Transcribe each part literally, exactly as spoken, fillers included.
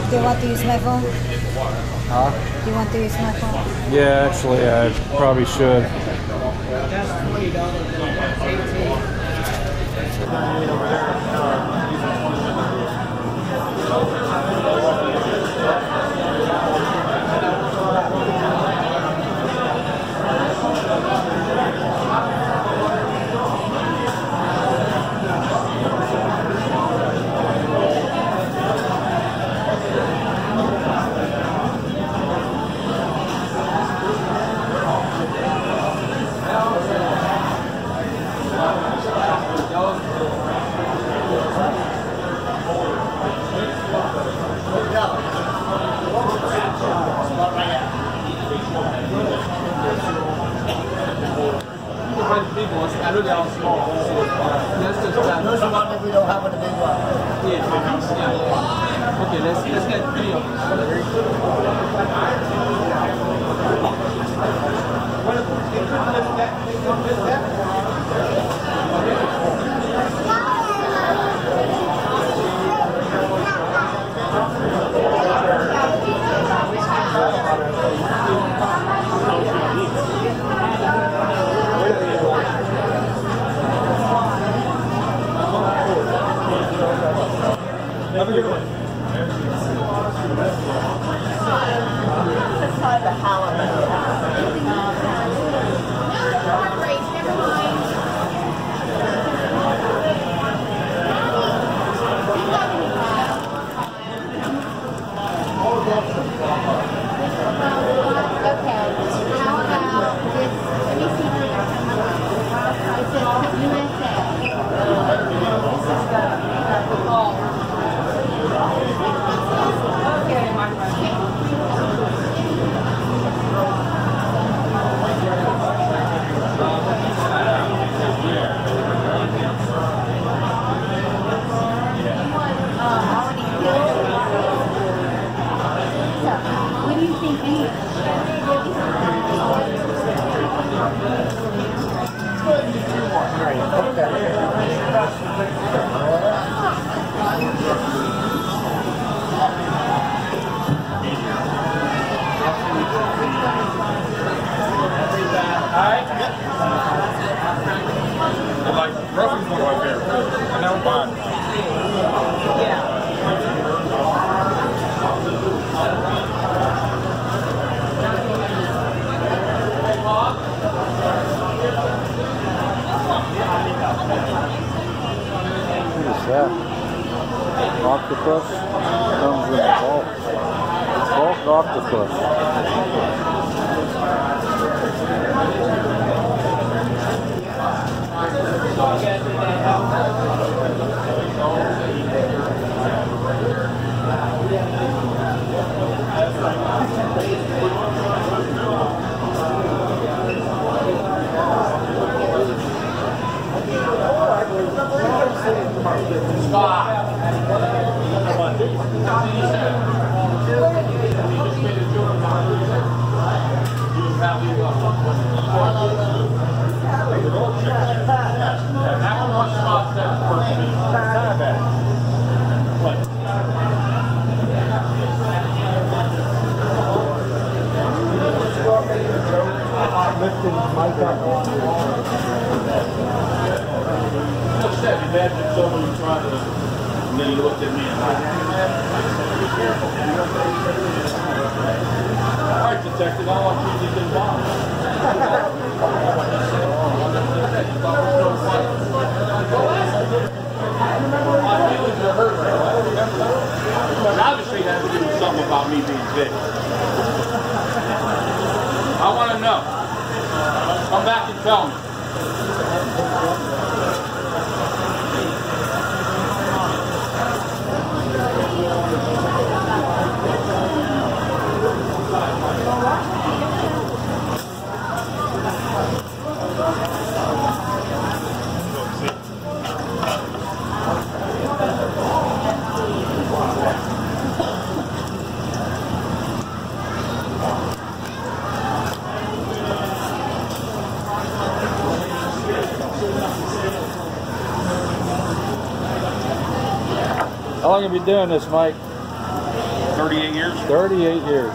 Do you want to use my phone? Huh? Do you want to use my phone? Yeah, actually, I probably should. That's twenty dollars and eighteen. Big ones. I know they're all small. Let's just try. Those are one that we don't have on the big one. Yeah. Yeah. Okay, let's let's get three of Have a good one. Let's try the halibut. Octopus comes in bulk. Bulk octopus. Imagine someone tried to, and then he looked at me and I, all right, detective, I want you to get involved. Obviously, that has to do something about me being big. I want to know. Come back and tell me. How long have you been doing this, Mike? thirty thirty-eight years. thirty-eight years.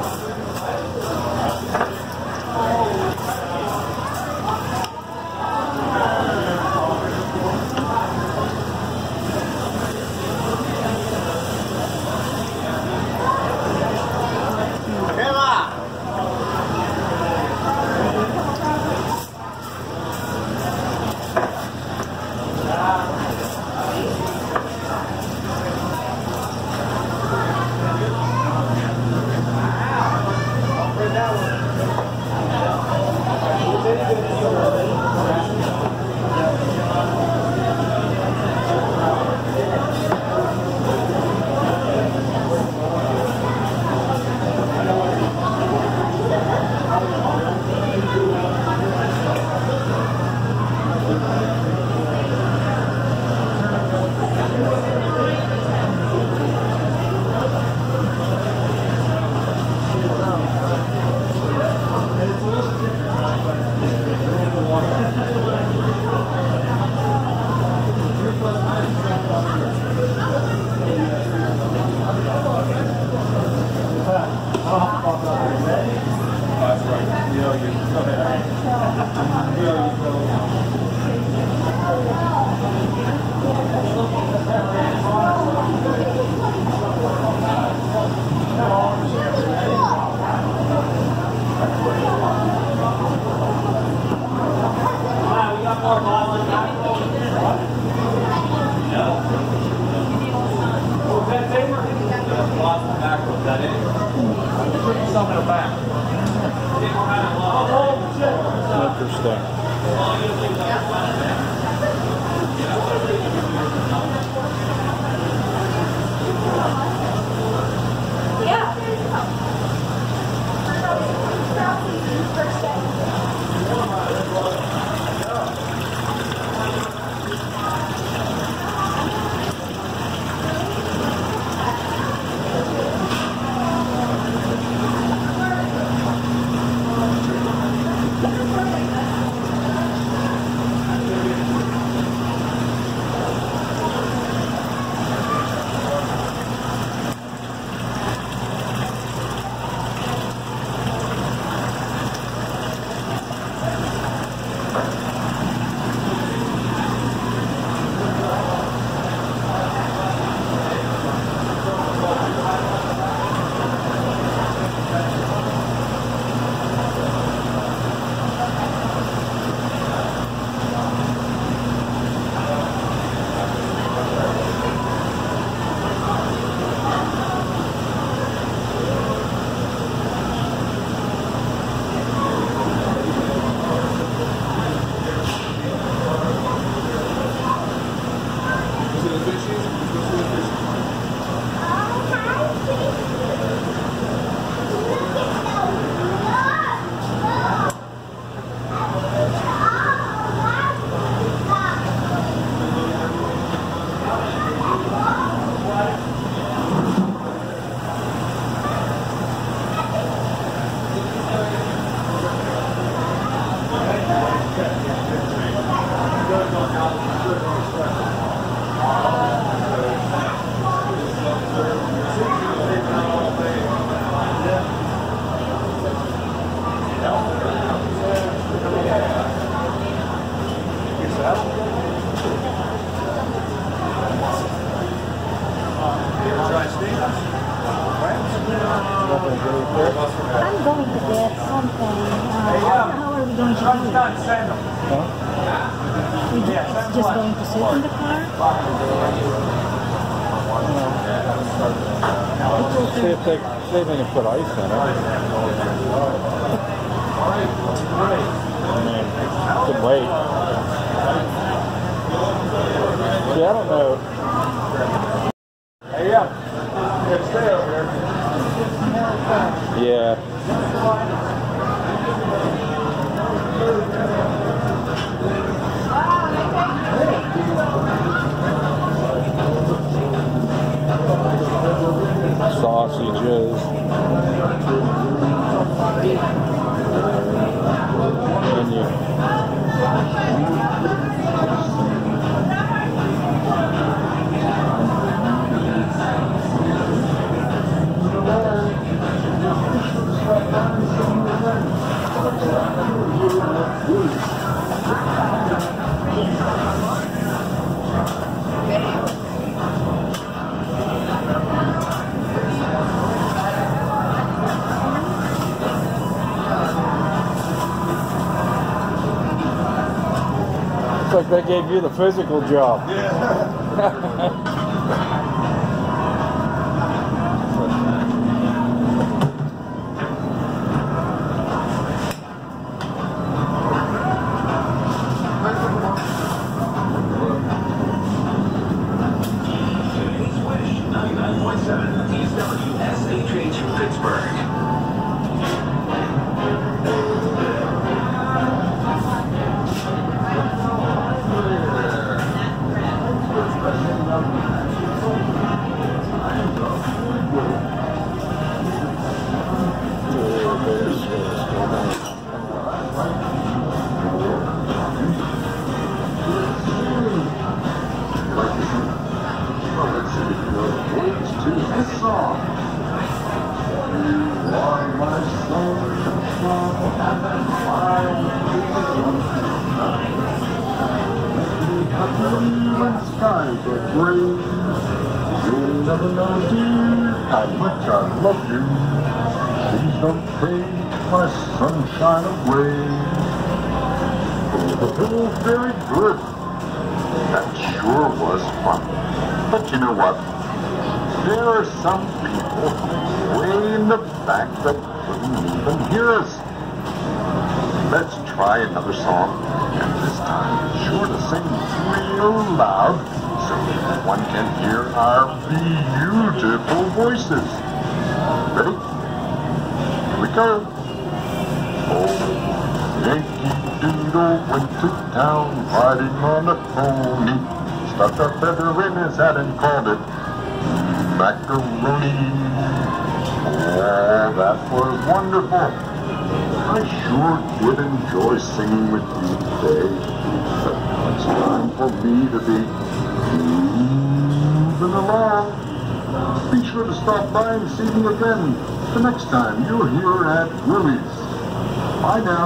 I'm going to get something. Uh, how are we going to do it? Huh? We just, just going to sit in the car? See if they, see if they can put ice in it. I mean, could wait. See, I don't know. Hey, yeah. Stay over here. Yeah. Sausages. And you. Looks like they gave you the physical job. ninety-nine point seven T W S H H Pittsburgh. Skies are gray. You'll never know, dear, how much I love you. Please don't take my sunshine away. The whole very good. That sure was fun. But you know what? There are some people way in the back that couldn't even hear us. Let's try another song, and this time be sure to sing real loud so everyone can hear our beautiful voices. Ready? Here we go. Oh, Yankee Doodle went to town riding on a pony, stuck a feather in his hat and called it macaroni. Oh, that was wonderful. I sure did enjoy singing with you today. But it's time for me to be moving along. Be sure to stop by and see me again the next time you're here at Wholey's. Bye now.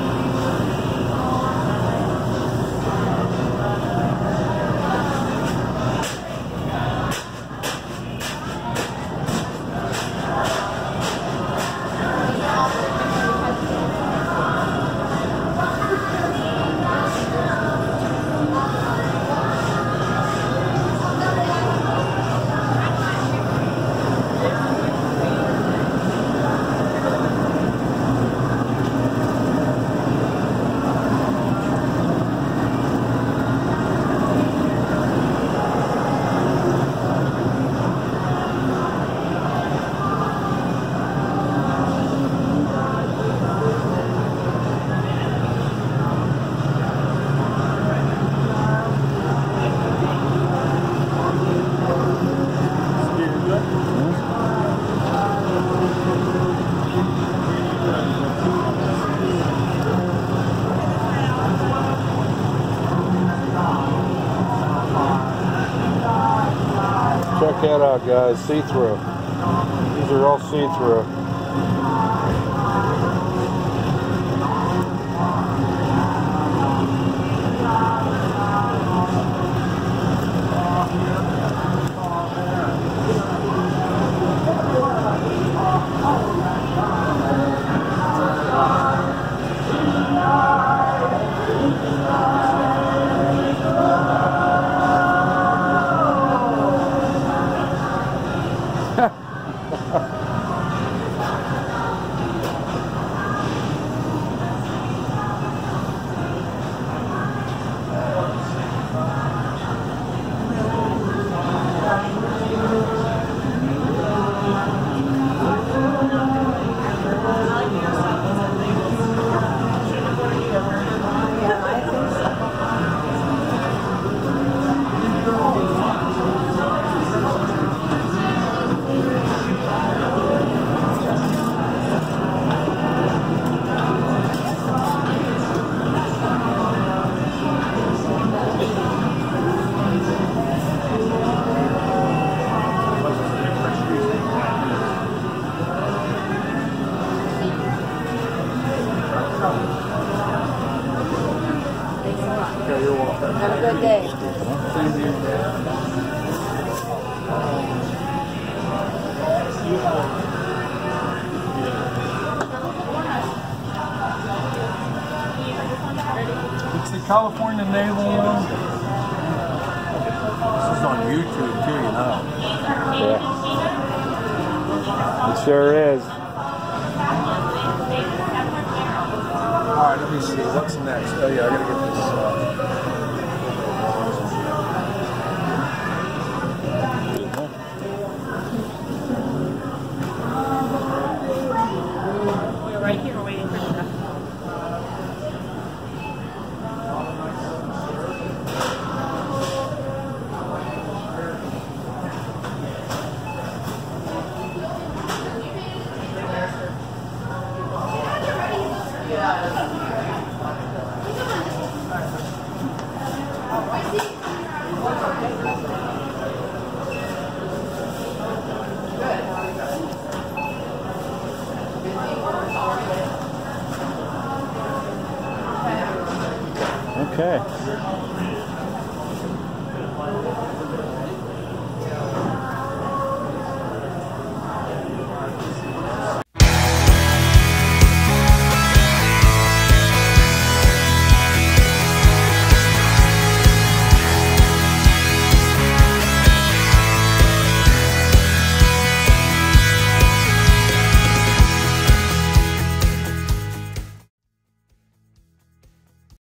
Check that out, guys. See-through. These are all see-through. Have a good day. It's California naval one. This is on YouTube too, you know. Yeah. It sure is. Alright, let me see. What's next? Oh yeah, I gotta get this. Uh... We're right here waiting for stuff. Okay.